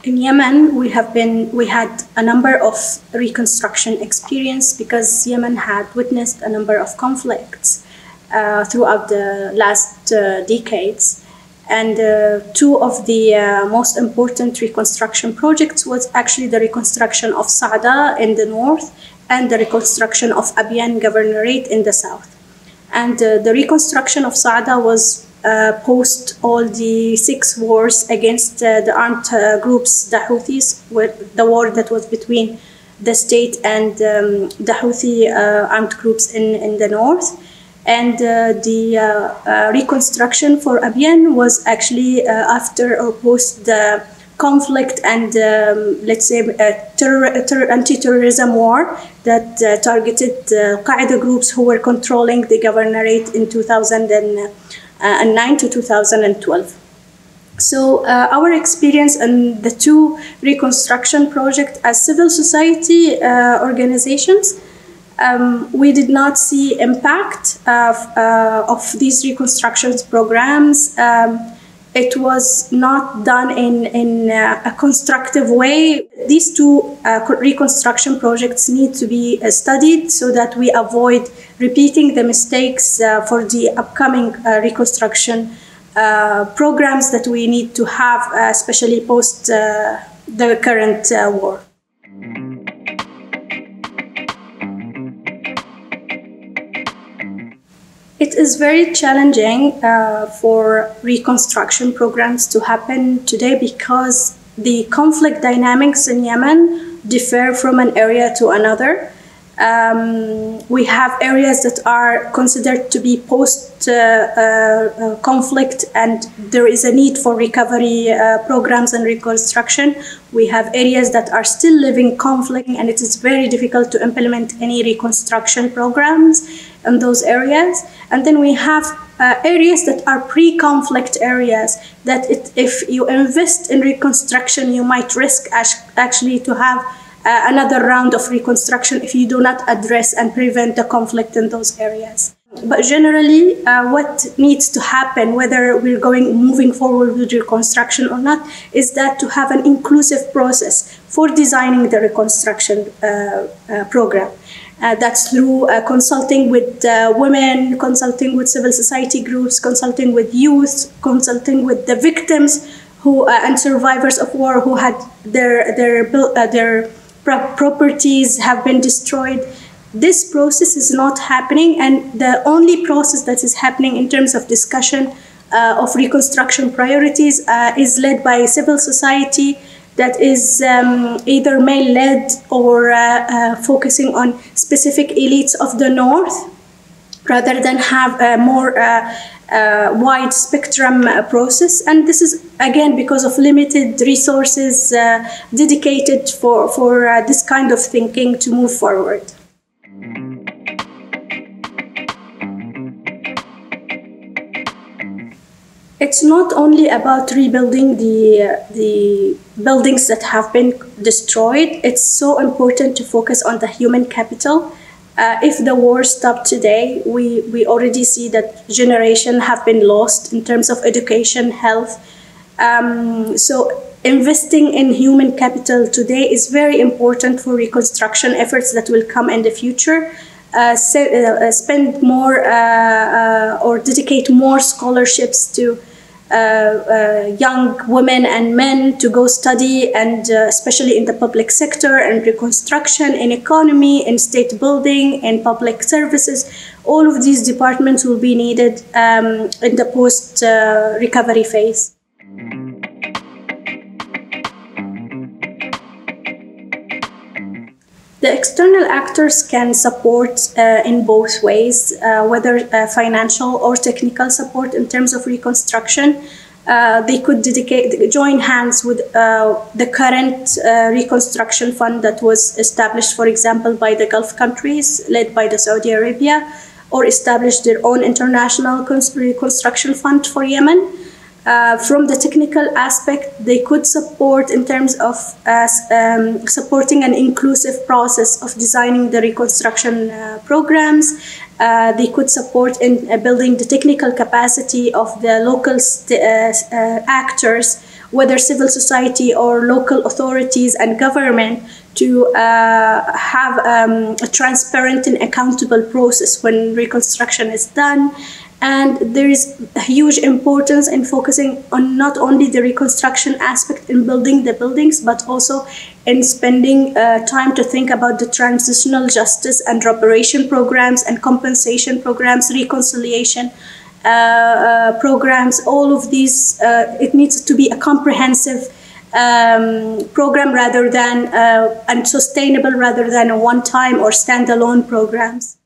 In Yemen, we had a number of reconstruction experience because Yemen had witnessed a number of conflicts throughout the last decades. And two of the most important reconstruction projects was actually the reconstruction of Saada in the north and the reconstruction of Abyan Governorate in the south. And the reconstruction of Saada was post all the 6 wars against the armed groups, the Houthis, the war that was between the state and the Houthi armed groups in the north. And the reconstruction for Abyan was actually after or post the conflict and, let's say, anti-terrorism war that targeted Qaeda groups who were controlling the governorate in 2009 to 2012. So our experience in the 2 reconstruction projects as civil society organizations, we did not see impact of these reconstruction programs. It was not done in a constructive way. These 2 reconstruction projects need to be studied so that we avoid repeating the mistakes for the upcoming reconstruction programs that we need to have, especially post the current war. It is very challenging for reconstruction programs to happen today because the conflict dynamics in Yemen differ from an area to another. We have areas that are considered to be post-conflict and there is a need for recovery programs and reconstruction. We have areas that are still living conflict and it is very difficult to implement any reconstruction programs in those areas. And then we have areas that are pre-conflict areas that if you invest in reconstruction, you might risk actually to have another round of reconstruction if you do not address and prevent the conflict in those areas. But generally, what needs to happen, whether we're moving forward with reconstruction or not, is that to have an inclusive process for designing the reconstruction program. That's through consulting with women, consulting with civil society groups, consulting with youth, consulting with the victims and survivors of war who had their properties have been destroyed. This process is not happening, and the only process that is happening in terms of discussion of reconstruction priorities is led by civil society that is either male-led or focusing on specific elites of the north, rather than have a more wide spectrum process. And this is, again, because of limited resources dedicated for this kind of thinking to move forward. It's not only about rebuilding the buildings that have been destroyed. It's so important to focus on the human capital. If the war stopped today, we already see that generations have been lost in terms of education, health. So investing in human capital today is very important for reconstruction efforts that will come in the future. Spend more or dedicate more scholarships to young women and men to go study, and especially in the public sector and reconstruction, in economy, in state building, in public services. All of these departments will be needed in the post-recovery phase. The external actors can support in both ways, whether financial or technical support in terms of reconstruction. They could join hands with the current reconstruction fund that was established, for example, by the Gulf countries, led by the Saudi Arabia, or establish their own international reconstruction fund for Yemen. From the technical aspect, they could support in terms of supporting an inclusive process of designing the reconstruction programs. They could support in building the technical capacity of the local actors whether civil society or local authorities and government, to have a transparent and accountable process when reconstruction is done. And there is a huge importance in focusing on not only the reconstruction aspect in building the buildings, but also in spending time to think about the transitional justice and reparation programs and compensation programs, reconciliation programs. All of these, it needs to be a comprehensive program rather than and sustainable rather than a one-time or standalone programs.